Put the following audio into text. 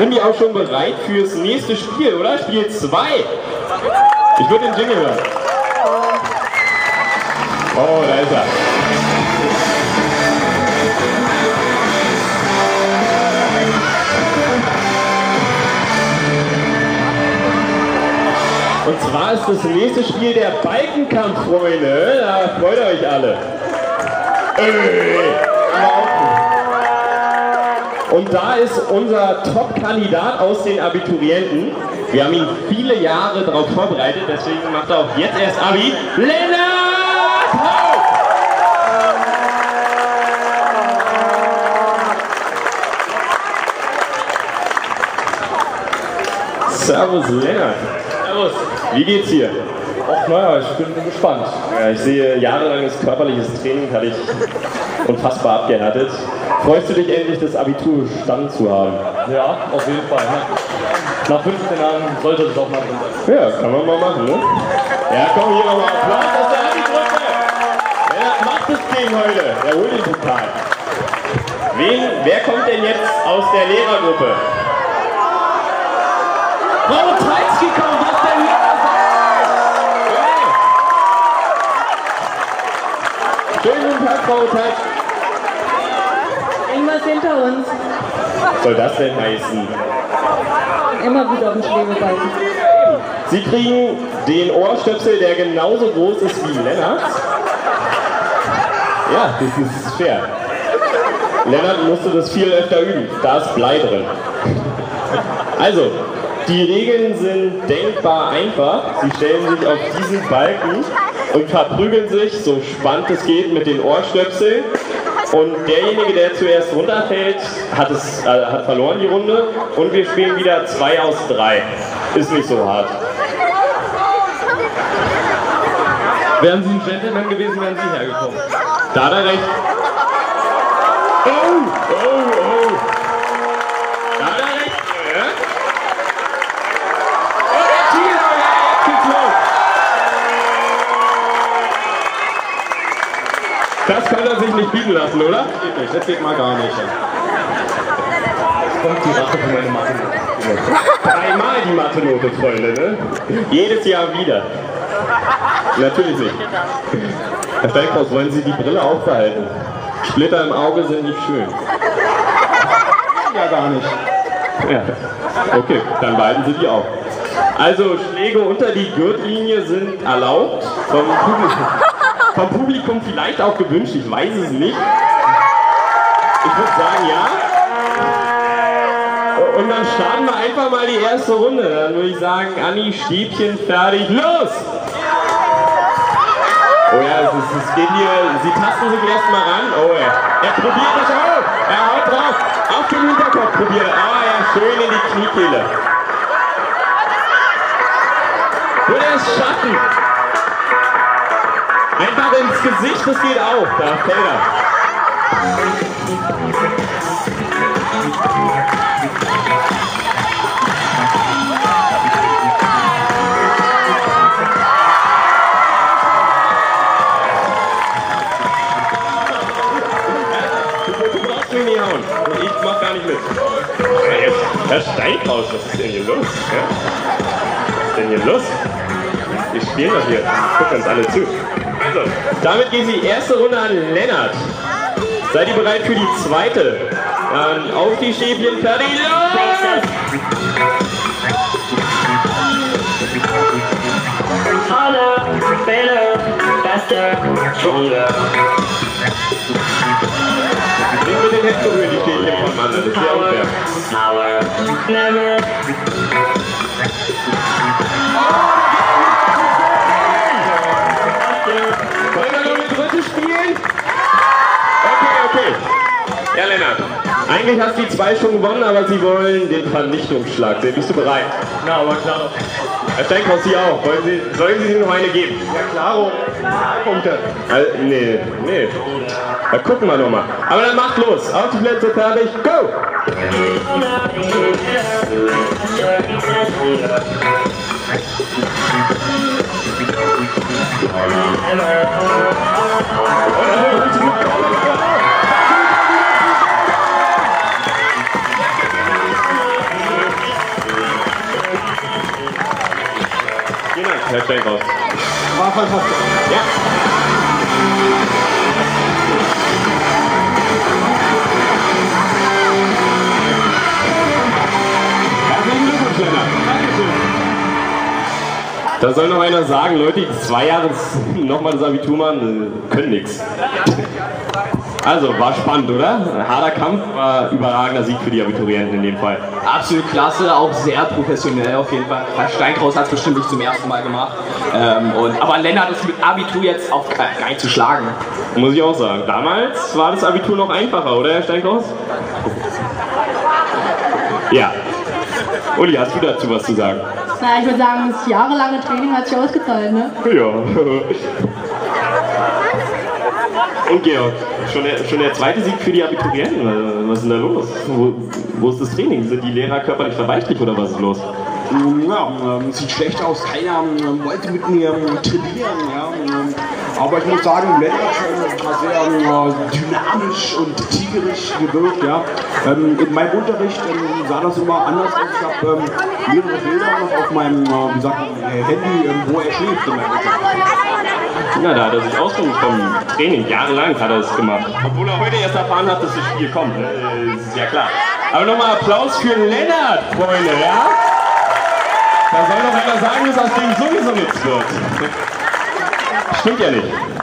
Sind die auch schon bereit fürs nächste Spiel, oder? Spiel 2. Ich würde den Jingle hören. Oh, da ist er. Und zwar ist das nächste Spiel der Balkenkampf, Freunde. Da freut ihr euch alle. Und da ist unser Top-Kandidat aus den Abiturienten. Wir haben ihn viele Jahre darauf vorbereitet, deswegen macht er auch jetzt erst Abi. Lennart Haug! Servus Lennart. Servus. Wie geht's hier? Ach naja, ich bin gespannt. Ja, ich sehe, jahrelanges körperliches Training hatte ich unfassbar abgehärtet. Freust du dich endlich, das Abitur bestanden zu haben? Ja, auf jeden Fall. Nach 15 Jahren sollte das auch mal drin sein. Ja, kann man mal machen, ne? Ja, komm, hier nochmal Applaus aus der Abi-Gruppe. Wer macht das Ding heute? Der holt den Pokal. Wer kommt denn jetzt aus der Lehrergruppe? Frau Teitski kommt, was denn hier? Schönen guten Tag, Frau Teitski. Irgendwas hinter uns. Was soll das denn heißen? Immer gut auf den Schlägebalken. Sie kriegen den Ohrstöpsel, der genauso groß ist wie Lennart. Ja, das ist fair. Lennart musste das viel öfter üben. Da ist Blei drin. Also, die Regeln sind denkbar einfach. Sie stellen sich auf diesen Balken und verprügeln sich, so spannend es geht, mit den Ohrstöpseln. Und derjenige, der zuerst runterfällt, hat verloren die Runde. Und wir spielen wieder 2 aus 3. Ist nicht so hart. Wären Sie ein Gentleman gewesen, wären Sie hergekommen. Da hat er recht. Oh, oh, oh. Da hat er recht. Ja? Oh, der Tiger, jetzt geht's los. Das kann er sich nicht bieten lassen, oder? Geht nicht, das geht mal gar nicht. Jetzt kommt die Rache für meine Mathe-Note. 3-mal die Mathe-Note, Freunde, ne? Jedes Jahr wieder. Natürlich nicht. Herr Steinkraus, wollen Sie die Brille aufbehalten? Splitter im Auge sind nicht schön. Ja, gar nicht. Ja. Okay, dann behalten Sie die auch. Also Schläge unter die Gürtellinie sind erlaubt. Vom Publikum vielleicht auch gewünscht, ich weiß es nicht. Ich würde sagen, ja. Und dann starten wir einfach mal die erste Runde. Dann würde ich sagen, Anni, Stäbchen, fertig, los! Oh ja, es geht hier, Sie tasten sich erstmal ran. Oh ja, er probiert es auch. Er haut drauf. Auf den Hinterkopf probiert er. Oh ja, schön in die Kniekehle. Würde er es schaffen? Einfach ins Gesicht, das geht auch. Da fällt er. Ich mach gar nicht mit. Herr Steinkraus, was ist denn hier los? Ja? Was ist denn hier los? Wir spielen doch hier. Gucken uns alle zu. Also, damit geht die erste Runde an Lennart. Seid ihr bereit für die zweite? Dann auf die Stäbchen, fertig, los! Harder, better, faster, stronger. Nicht mit den Händen berühren, die Stäbchen vom Mann, das ist sehr unfair. Power, never. Wollen wir noch eine dritte spielen? Okay. Ja, Lennart. Eigentlich hast du die 2 schon gewonnen, aber sie wollen den Vernichtungsschlag sehen. Bist du bereit? Na, aber klar. Herr Steinkraus, Sie auch. Sollen Sie noch eine geben? Ja, klaro. Punkte. Nee. Da gucken wir nochmal. Aber dann macht los. Auf die Plätze, fertig, go! Herr Steinkraus. War fantastisch. Ja. Herzlichen Glückwunsch, Lennart. Da soll noch einer sagen, Leute, die 2 Jahre nochmal das Abitur machen, können nichts. Also, war spannend, oder? Ein harter Kampf, war überragender Sieg für die Abiturienten in dem Fall. Absolut klasse, auch sehr professionell auf jeden Fall. Herr Steinkraus hat es bestimmt nicht zum ersten Mal gemacht. Aber Lennart ist mit Abitur jetzt auch gar nicht zu schlagen. Muss ich auch sagen. Damals war das Abitur noch einfacher, oder, Herr Steinkraus? Ja. Uli, hast du dazu was zu sagen? Na, ich würde sagen, das jahrelange Training hat sich ausgezahlt, ne? Ja. Und Georg, schon der zweite Sieg für die Abiturienten? Was ist denn da los? Wo ist das Training? Sind die Lehrer körperlich verweichlicht oder was ist los? Ja, sieht schlecht aus. Keiner wollte mit mir trainieren. Ja. Aber ich muss sagen, Lennart war sehr dynamisch und tierisch gewirkt. Ja. In meinem Unterricht sah das immer anders aus. Ich habe mehrere Bilder noch auf meinem Handy, wo er schläft. In meinem Na, da hat er sich ausgeruht vom Training. Jahrelang hat er es gemacht. Obwohl er heute erst erfahren hat, dass das Spiel kommt. Ne? Ist ja klar. Aber nochmal Applaus für Lennart, Freunde, ja? Da soll doch einer sagen, dass aus dem sowieso nichts wird. Stimmt ja nicht.